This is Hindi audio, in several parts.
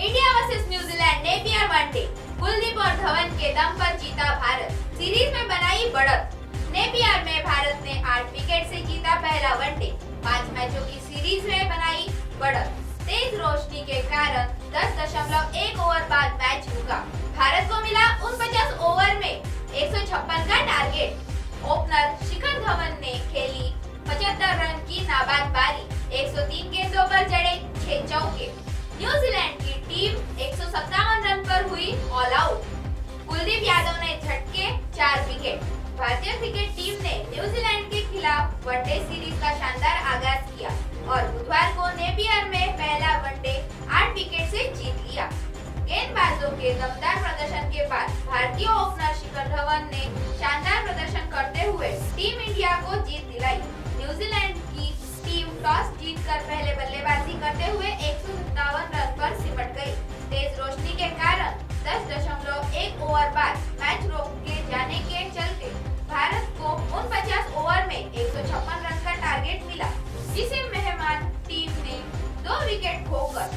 India versus New Zealand Napier one day. Kuldeep और धवन के दम पर जीता भारत, सीरीज में बनाई बढ़त। नेपियर में भारत ने 8 विकेट से जीता पहला वनडे। 5 मैचों की सीरीज में बनाई बढ़त। तेज रोशनी के कारण 10.1 ओवर बाद मैच रुका। भारत को मिला 49 ओवर में 156 का टारगेट। ओपनर शिखर धवन ने खेली 75 रन की नाबाद पारी। 103 गेंदों पर जड़े 6 चौके। न्यूजीलैंड की टीम 157 रन पर हुई ऑल आउट। कुलदीप यादव ने झटके 4 विकेट। भारतीय क्रिकेट टीम ने न्यूजीलैंड के खिलाफ वनडे सीरीज का शानदार आगाज किया और बुधवार को नेपियर में पहला वनडे 8 विकेट से जीत लिया। गेंदबाजों के दमदार प्रदर्शन के बाद भारतीय ओपनर शिखर धवन ने शानदार प्रदर्शन करते हुए टीम इंडिया को जीत दिलाई। न्यूजीलैंड की टीम टॉस जीतकर पहले बल्लेबाजी करते हुए 157 रन पर सिमट गई। तेज रोशनी के कारण 10.1 ओवर बाद मैच रोके जाने के चलते भारत को 49 ओवर में 156 रन का टारगेट मिला, जिसे मेहमान टीम ने 2 विकेट खोकर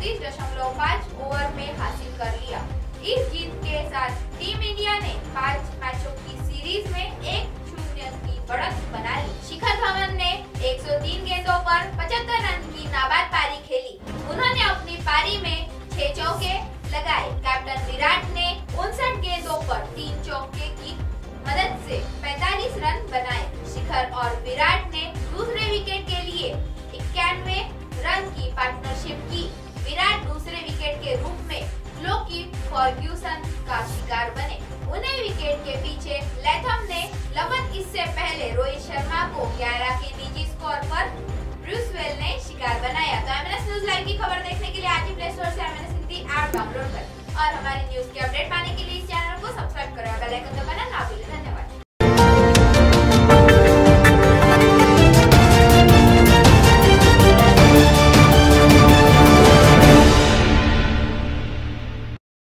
34.5 ओवर में हासिल कर लिया। इस जीत के साथ टीम इंडिया ने 5 मैचों की सीरीज में 1-0 की बढ़त बना ली। शिखर धवन ने 103 गेंदों पर 75 रन की नाबाद पारी खेली। उन्होंने अपनी पारी में 6 चौके लगाए। कैप्टन विराट ने 59 गेंदों पर 3 चौके की मदद से 45 रन बनाए। शिखर और विराट ने दूसरे विकेट के लिए 91 रन की पार्टनरशिप की। विराट दूसरे विकेट के रूप में लोकी फर्ग्यूसन का शिकार बने। 19 विकेट के पीछे लैथम ने लगभग इससे पहले रोहित शर्मा को 11 के निजी स्कोर पर ब्रूसवेल ने शिकार बनाया। तो एमएनएस न्यूज लाइव की खबर देखने के लिए आज ही प्ले स्टोर से एमएनएस हिंदी ऐप डाउनलोड करें और हमारी न्यूज के अपडेट पाने के लिए इस चैनल को सब्सक्राइब करें और बेल आइकन दबाना ना भूलें।